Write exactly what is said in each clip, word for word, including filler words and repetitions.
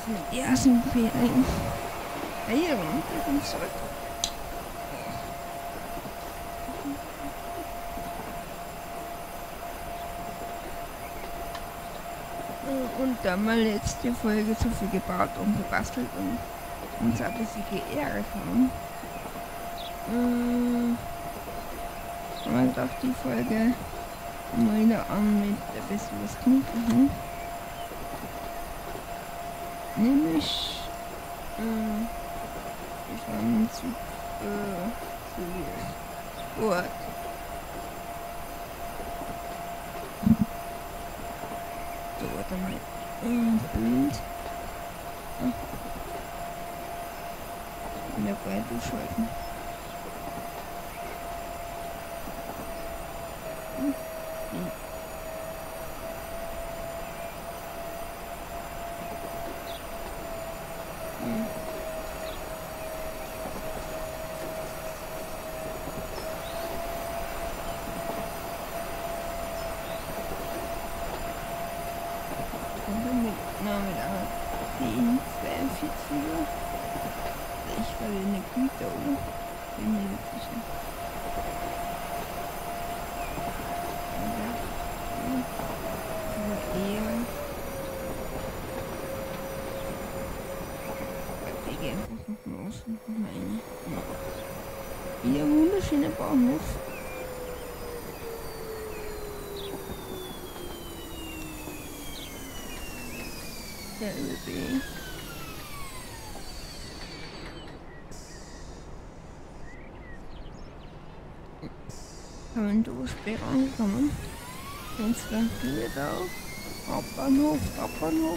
mit ersten Ferien. Hey, und ich bin zurück. Und dann mal letzte Folge so viel gebaut und gebastelt und uns ein bisschen geärgert haben. Ähm, aber ich dachte, die Folge mal wieder an mit ein bisschen was Kniffligen. Nämlich, äh, ich fand zu, äh, zu Sport. So, warte mal. Äh, Bild. Ah. In der Breite durchschalten. Hm. Hm. Hm. Und dann mit, na, mit einer zehn zweiundvierziger. Ich war in der Güte, oder? Bin mir nicht sicher. Aber, ja. Aber eher. Ich gehe einfach noch mal aus und noch mal rein. Ja. Wieder ein wunderschöner Baumhof. Der ÖB. Kann man durchsperren angekommen. Jetzt dann hier drauf. Hauptbahnhof, Hauptbahnhof.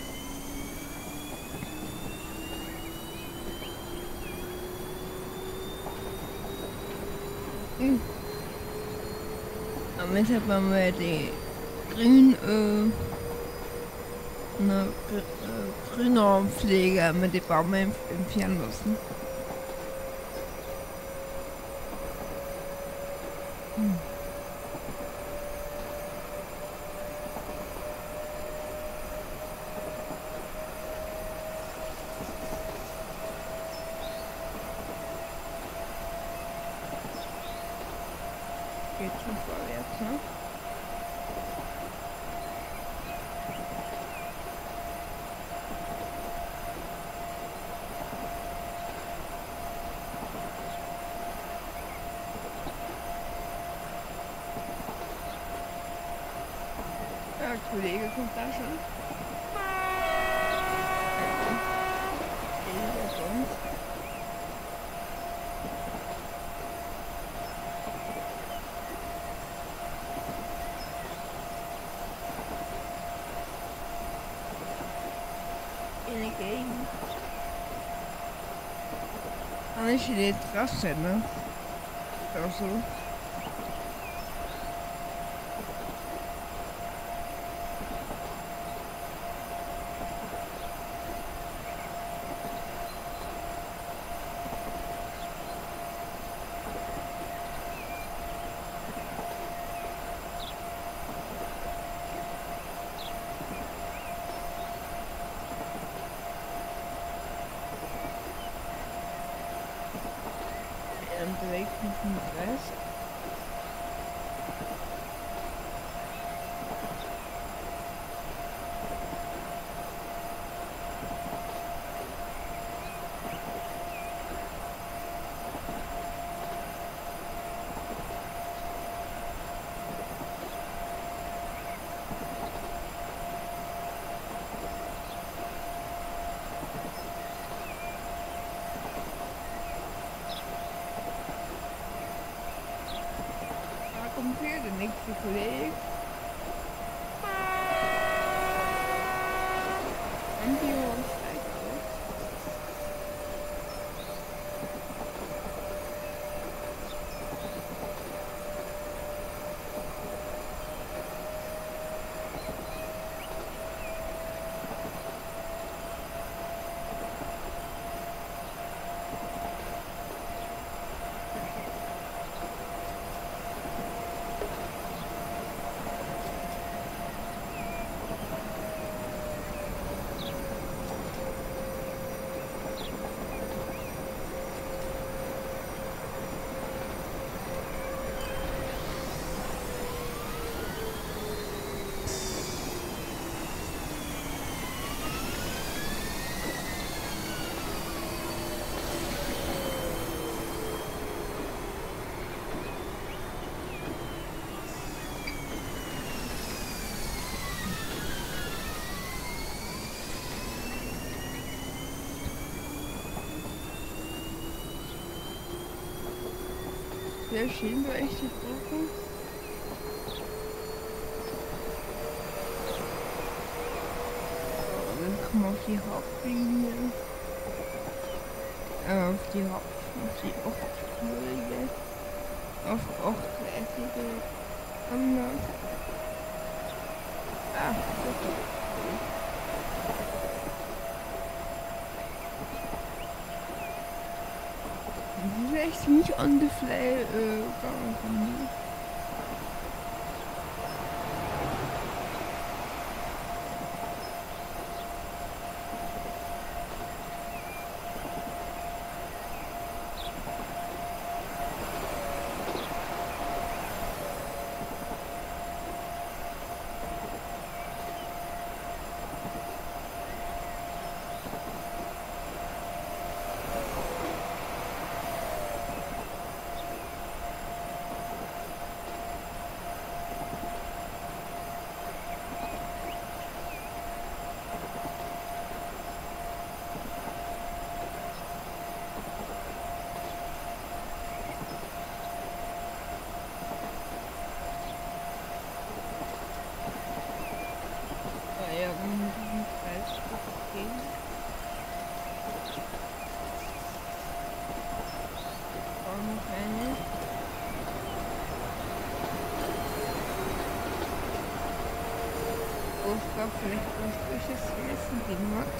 Hm. Aber jetzt hat man mal die grün, äh, na, gr äh, Grünraumpflege mit den Bäume entfernen lassen. Hm. Geht schon vorwärts, ne? Ja, der Kollege kommt da schon. Steht er sonst? In der Gegend. Kann ich die Trasse, ne? Oder so. Und direkt mit dem Rest. Kommt hier der nächste Kollege. Und die Uhr steigt aus. sehr schön beleuchtet Brücken. So, dann kommen wir auf die Hauptlinie. Äh, auf die Haupt... auf die achtspurige... auf achtgleisige Anlage. Ah, das ist cool. Das ist echt ziemlich on the fly äh, gegangen von mir. Ja, wenn wir diesen Kreisstück gehen. Auch noch eine. Oh, ich glaube, vielleicht was Frisches zu essen geben hat.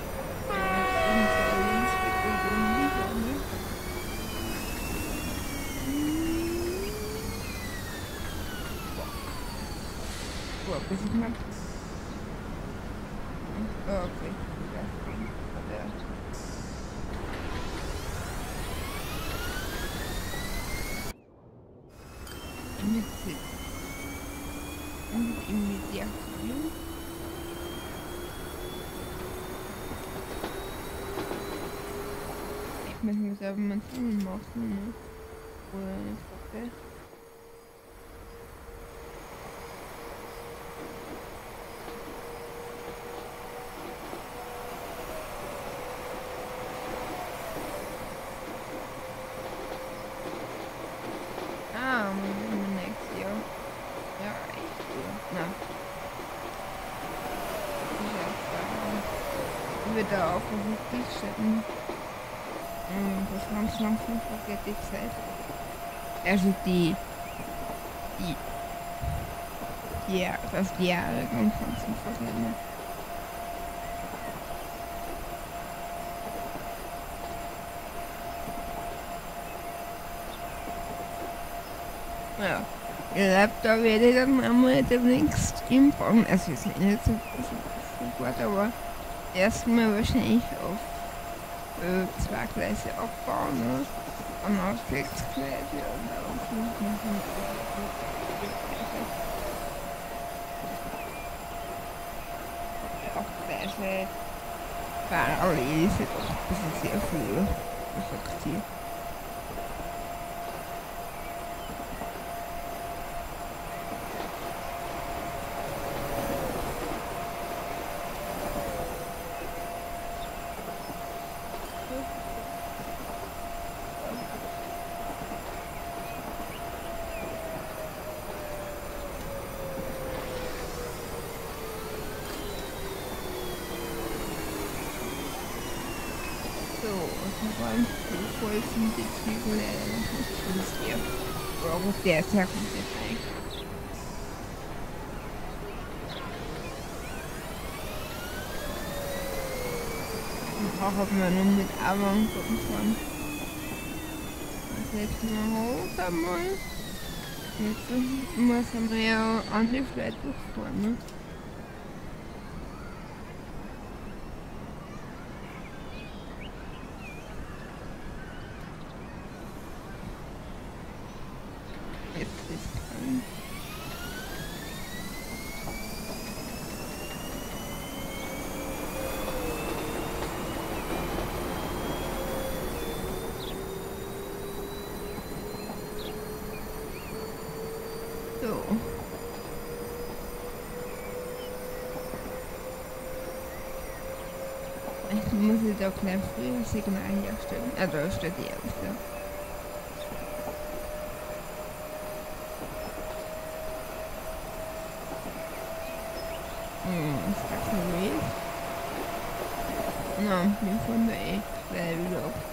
Boah, bis ich mal. Oh, okay. Ja. Ja. Mit Sitz. Und Immediation. Ich muss mir selber mal Tunnel machen, ne? Oder eine Fackel. Ah, mein nächstes Jahr. Ja, echt cool. Na. Ich würde da auch versuchen, stecken. Das ganz langsam vergeht die Zeit. Also die. Die. Ja, das die Jahre ganz langsam vergehen. Ja. Ich glaube, da werde ich dann einmal demnächst hinbauen. Also ist nicht so, so, so gut, aber erstmal wahrscheinlich auf äh, zwei Gleise abbauen, ne? Und auf sechs Gleise und auf fünf machen. Auf Gleise parallel ist jetzt auch ein bisschen sehr viel. Was sagt ihr? So, und dann voll sind die Zwiebeln nicht hier. Warum der ist ja komplett weg. Auch ob wir nur mit Avon gucken können. Das letzte Mal hoch einmal. Jetzt müssen wir ja an die Flat durchfahren, ne? Jetzt ist dran. So. Ich muss jetzt auch gleich früher Signal herstellen. Ah, da steht die erste. Hm, ist das ein Weg? Na, wir fahren da echt schnell wieder ab.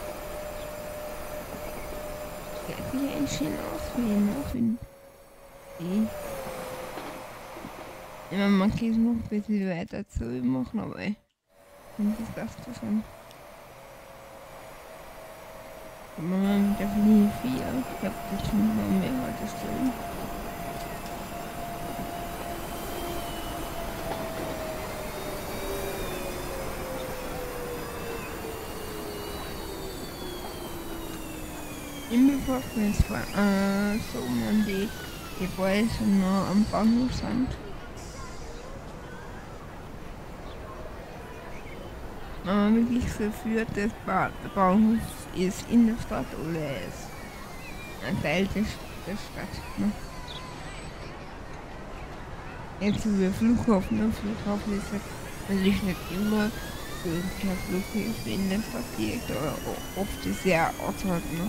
Geht sich eigentlich schön aus wie ne? Finde ich. Ich meine, man kann es noch ein bisschen weiter zu machen, aber ich finde, das passt da schon. Aber man mit der Fliege vier, ich glaube, das sind noch mehr Haltestellen. Im Bevorzugt war äh, so man die Gebäude schon noch am Bahnhof sind. Wenn man wirklich so führt, dass ba der Bahnhof ist in der Stadt oder ist ein Teil des, der Stadt. Ne? Jetzt so wie Flughafen, der Flughafen ist halt natürlich nicht immer der Flughafen in der Stadt direkt, aber oft ist er außerhalb. Ne?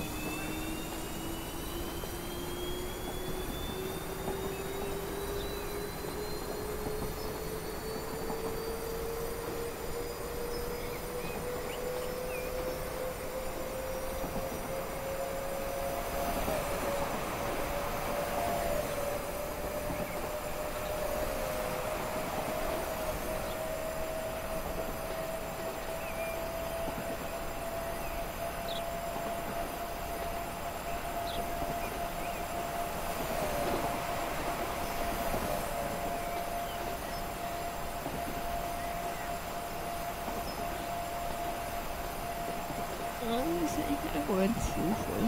Ja, das ist echt ein guter Zufall.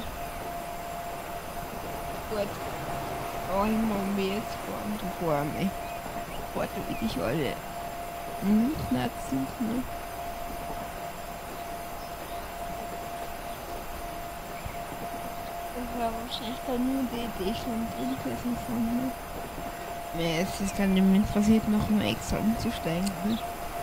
Gut. Aber ich mache mir jetzt fahren, du vor mich. Warte, wie dich alle knatzen, ne? Das war wahrscheinlich dann nur die Idee schon drin gewesen von mir. Ja, es ist dann eben interessiert, noch mal extra umzusteigen. Ne?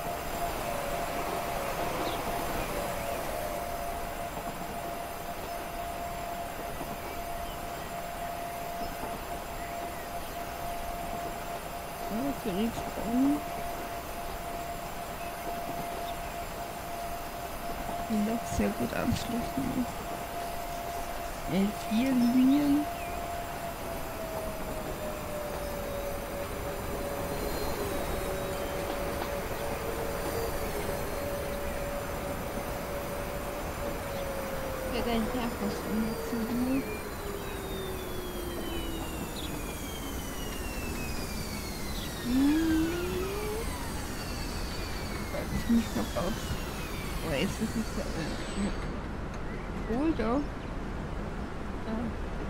Für nichts an. Die doch sehr gut anschließen. L vier Linien. Wer dein Herkus umgezogen? Nicht noch aus. Oder ist das nicht so? Äh, oder? Ah,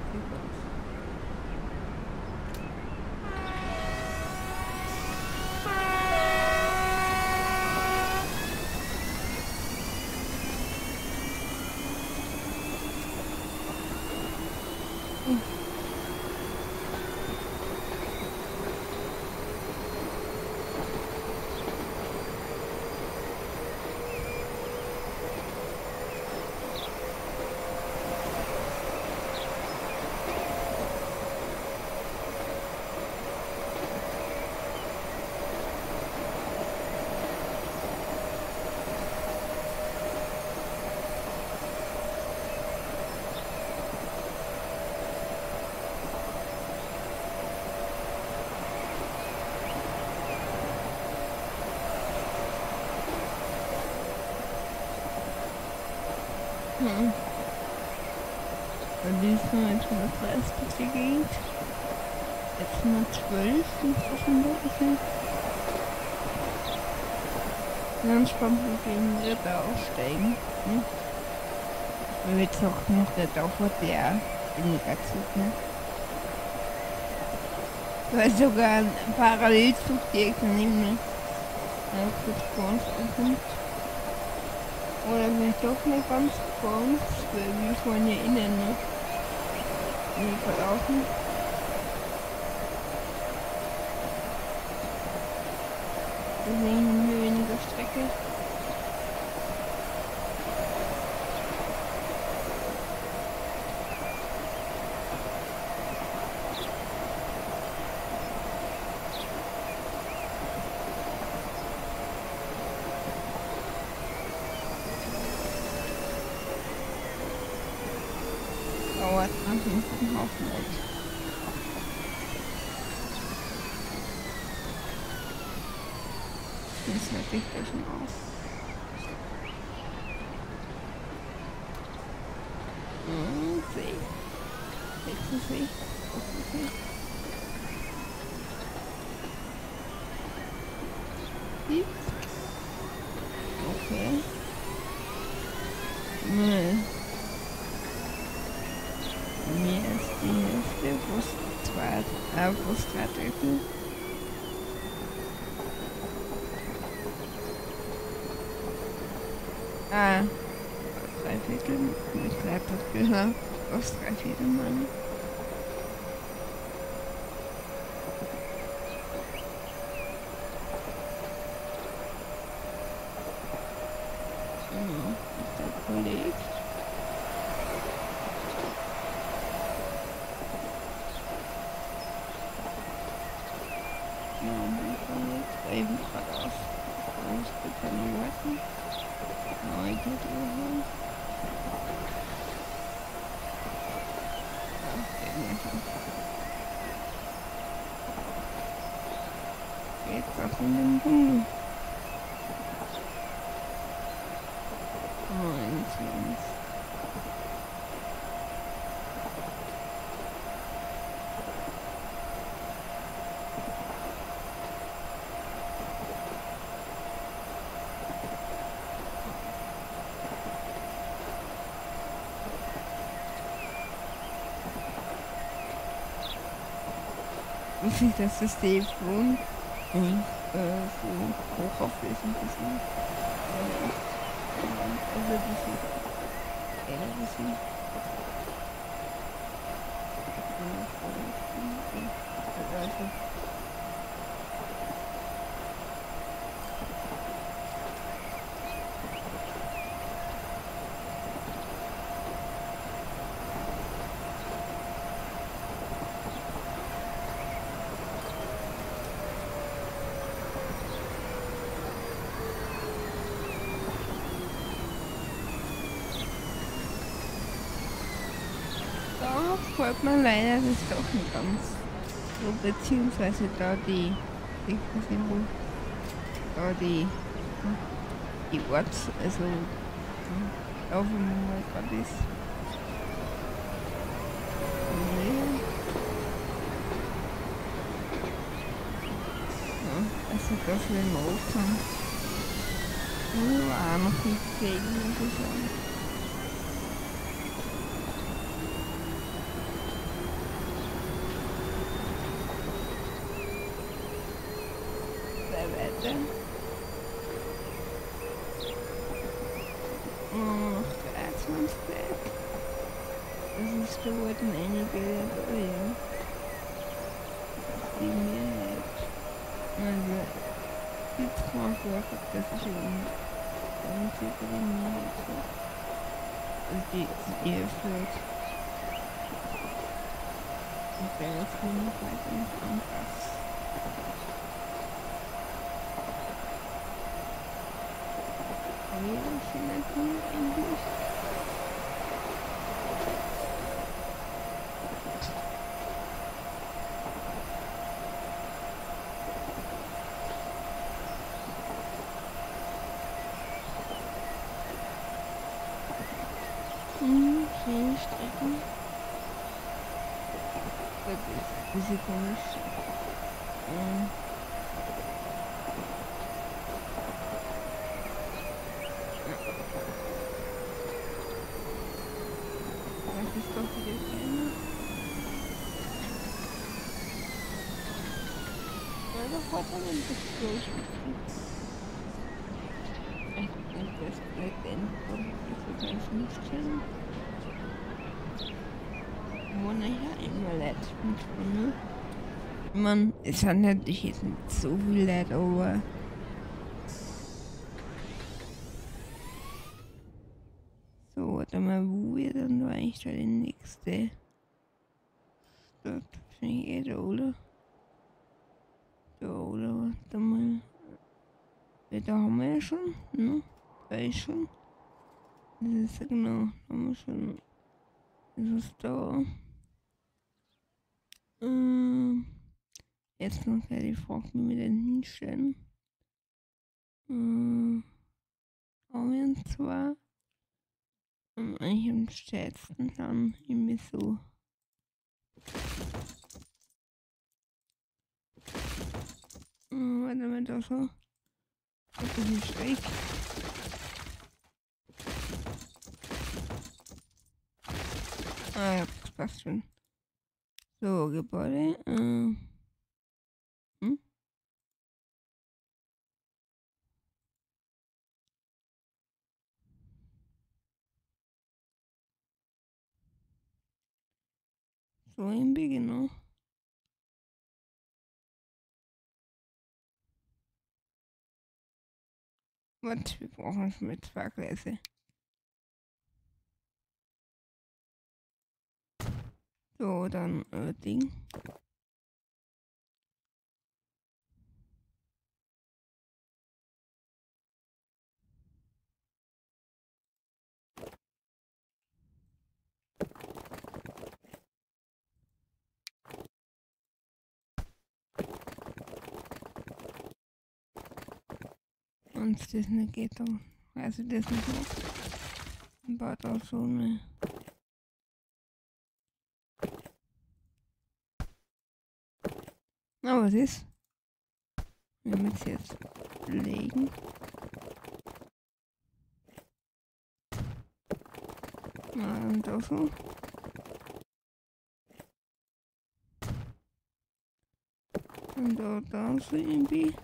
hm. Und diesmal jetzt mal dreißig geht. Jetzt mal zwölf und hoffentlich. Dann spannend gegen Ritter aussteigen. Hm? Weil jetzt auch noch der Dauer der weniger Zug, ne? Weil sogar ein Parallelzug direkt daneben, ne? Ja, kurz vor uns ankommt. Oder vielleicht doch nicht ganz vor uns, weil wir fahren ja innen, ne? Wir verlaufen. Deswegen haben wir weniger Strecke. dauert nach dem Haufen weg. Jetzt hört sich das schon auf. Hm, See. Nächsten See. Nächsten See. Gibt's? Okay. Müll. Mir ist die Hälfte, wo es zwei, äh, wo es drei Drittel. Ah, drei Viertel mit drei Drittel, ja. Was drei Viertel meine. Genau, der Kollege. Ja, mein Kollege ist eben gerade auf. Ich kann nicht warten. Oh, ich hätte überholen. Ja, irgendwie. Jetzt auf in den Tunnel. Oh, eins, eins. Muss ich das System schon und äh, so hochauflösend bisschen. Also ein bisschen. Ja, ein bisschen. Also. Da folgt man leider das doch nicht ganz. So, beziehungsweise da die, ich weiß nicht wo, da die, die Orts, also da wo man mal gerade ist. Ja, also da für den Ofen. Oh, auch noch nicht gesehen, muss ich sagen. Weiter. Oh, noch dreiundzwanzig. Das ist, da wurden einige dabei, ja. Die Mehrheit. Also, die Transport, das ist eben dann circa die Mehrheit. Also die, die erfüllt. Und der ist nur noch weiter nicht anpasst. Ja, vielleicht kommt eigentlich. Hm, schöne Strecken. Das ist ein bisschen komisch. Ähm. Das ist doch wieder kleiner. Ja, doch hat man ein Explosion. Ich denke, das bleibt endlich. Das ist ein Fünfchen. Wo nachher einmal letzten Tunnel. Man, es hat natürlich jetzt nicht so viel Leute, aber so, warte mal, wo wir dann da eigentlich da die nächste Stadt? Wahrscheinlich eh da, oder? Da, oder? Warte mal. Ja, da haben wir ja schon, ne? Da ist schon. Das ist ja genau, da haben wir schon. ist es da. Ähm, jetzt noch die Frage, wie wir den hinstellen. Ähm, haben wir zwar ähm, eigentlich am stärksten dann irgendwie so. Ähm, warte mal, da so. Ein bisschen schräg. Ah ja, das passt schon. So, Gebäude. Ähm. Hm? So irgendwie, genau. Was? Wir brauchen schon mit zwei Gläser. So, dann äh, Ding. Und das nicht geht dann. Also das nicht noch. Ein paar da so eine. Na, was ist? Wir müssen jetzt legen. Na, und da so. Und da, da so irgendwie.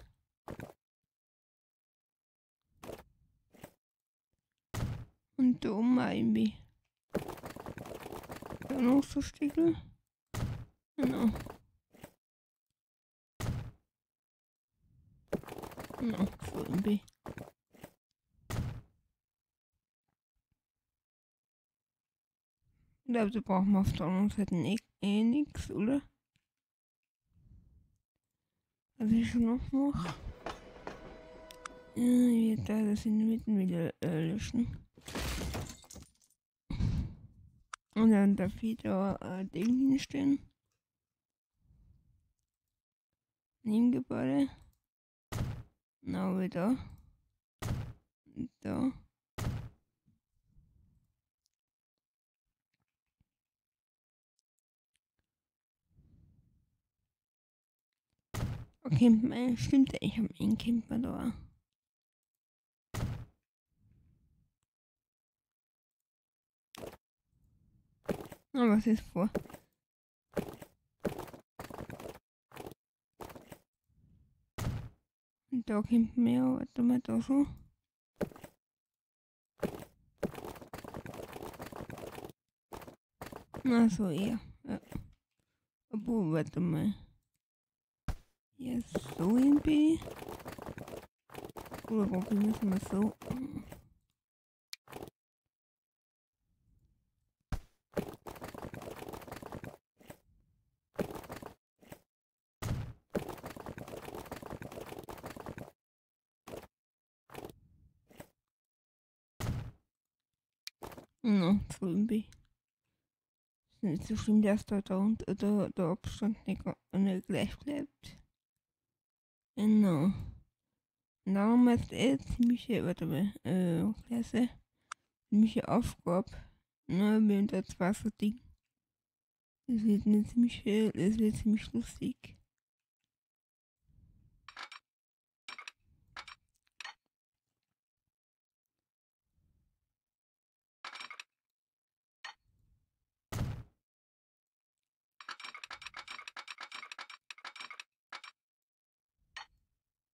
Und da oben auch irgendwie. Da noch so Stiegel. Genau. Genau, so irgendwie. Ich glaube, da brauchen wir auf der anderen Seite eh, eh nichts, oder? Was ich schon noch mache. Ja, ich werde da das in der Mitte wieder äh, löschen. Und dann darf ich da ein äh, Ding hinstellen. Nebengebäude. Na, wieder. Und da. Okay, mein, stimmt, ich habe einen Camper da. Na, was ist vor? Und da kommt mehr, warte mal, da so. Na, so eher. Ja. Obwohl, warte mal. Hier ist so irgendwie. Oder probieren wir es mal so. Na, so irgendwie. Ist nicht so schlimm, dass da der, und, der, der Abstand nicht, nicht gleich bleibt. Genau. Und dann haben wir jetzt eh ziemliche, warte mal, äh, Klasse. Ziemliche Aufgabe. Na, wir haben da zwei so Ding. Das wird eine ziemlich, das wird ziemlich lustig.